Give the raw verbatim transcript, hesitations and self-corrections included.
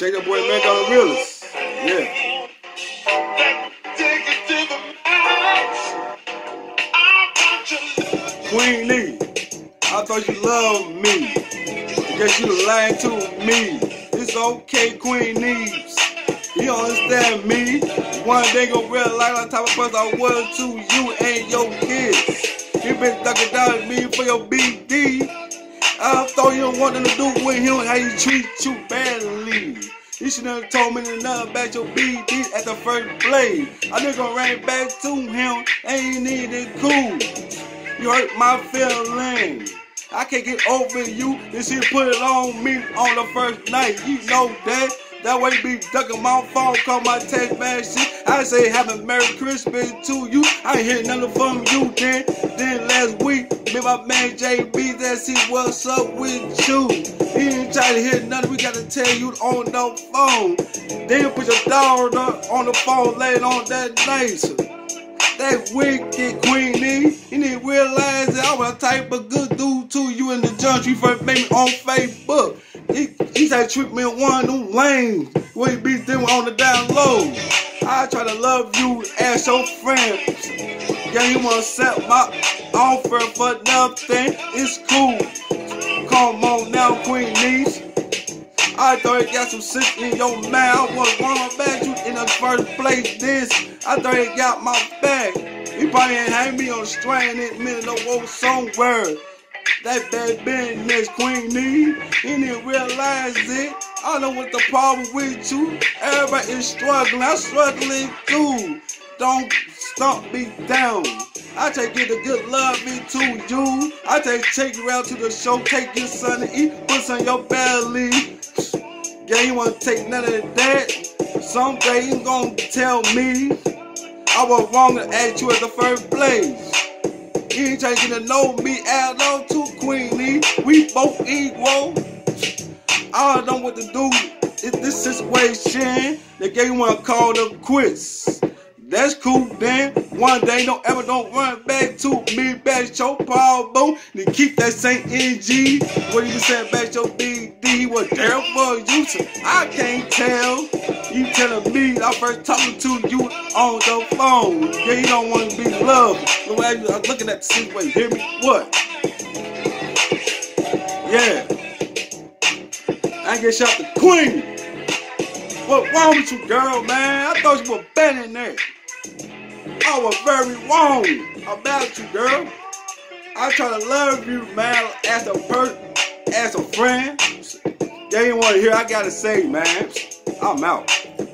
Check that boy Mac on the realest. Yeah. Queen Lee, I thought you loved me. I guess you lying to me. It's okay, Queen Neebs. You understand me? One day gon' realize the type of person I was to you and your kids. You been ducking down at me for your B D. I thought you don't want nothing to do with him, how he treat you badly. You should have told me nothing about your B D at the first place. I just gonna ran back to him, ain't needed cool. You hurt my feelings. I can't get over you. And she put it on me on the first night. You know that. That way be ducking my phone, call my text message. I say happy Merry Christmas to you. I ain't hear nothing from you then. Then last week, me and my man J B that see what's up with you. He ain't try to hear nothing. We gotta tell you on the phone. Then put your daughter on the phone later on that night. That wicked Queen Lee, you need to realize that I was a type of good dude to you in the junk. You first made me on Facebook. He, he tried to treat me in one of them lanes where he be them on the down low. I try to love you as your friend. Yeah, you wanna accept my offer for nothing. It's cool. Come on now, Queen Lee. I thought you got some shit in your mouth. I was wrong about you in the first place. This, I thought you got my back. You probably ain't hang me on a string in the middle of old somewhere. That bad business, Queen Lee. You didn't realize it. I don't know what the problem with you. Everybody is struggling. I'm struggling too. Don't stomp me down. I take you the good love me to you. I take take you out to the show, take your son to eat, put some in your belly. Yeah, you wanna take none of that? Someday you gonna tell me I was wrong to ask you at the first place. You ain't trying to get to know me at all too, Queen Lee. We both equal. I don't know what to do in this situation. They gave you wanna call them quits. That's cool then. One day don't ever don't run back to me, back your problem. Then keep that same energy. What you said about your B D was there for you. So I can't tell. You telling me I first talking to you on the phone. Yeah, you don't want to be loved. The way I was looking at the situation, hear me? What? Yeah. I get shot the Queen. What wrong with you, girl, man? I thought you were better than that. I was very wrong about you, girl. I try to love you, man, as a person, as a friend. They didn't want to hear I gotta say, man. I'm out.